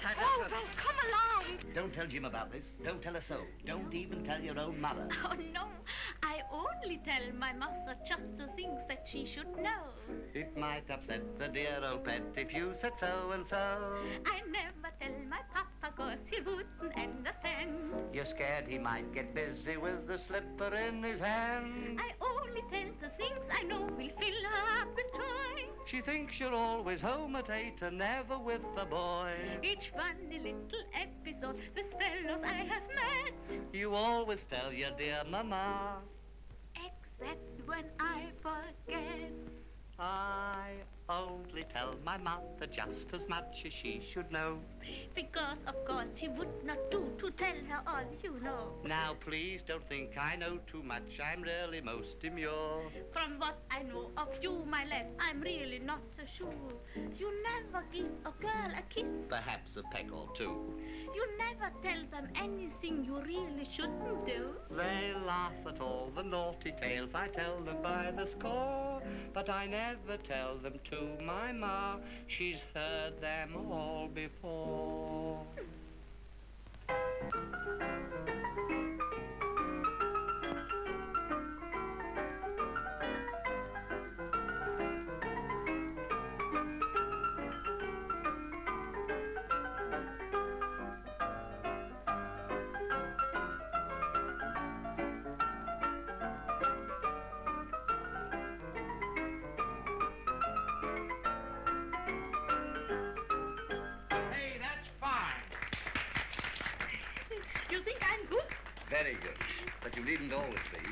Oh, well, come along. Don't tell Jim about this. Don't tell a soul. Don't even tell your own mother. Oh, no. I only tell my mother just the things that she should know. It might upset the dear old pet if you said so and so. I never tell my papa 'cause he wouldn't understand. You're scared he might get busy with the slipper in his hand. I only tell the things I know will fill her up with joy. She thinks you're always home at 8 and never with the boy. Each funny little episode with fellows I have met. You always tell your dear mama. Except when I forget. I only tell my mother just as much as she should know. Because, of course, it would not do to tell her all you know. Now, please don't think I know too much. I'm really most demure. From what I know of you, my lad, I'm really not so sure. You never give a girl a kiss. Perhaps a peck or two. You never tell them anything you really shouldn't do. They laugh at all the naughty tales I tell them by the score. But I never tell them to my ma. She's heard them all before. You think I'm good? Very good. But you needn't always be.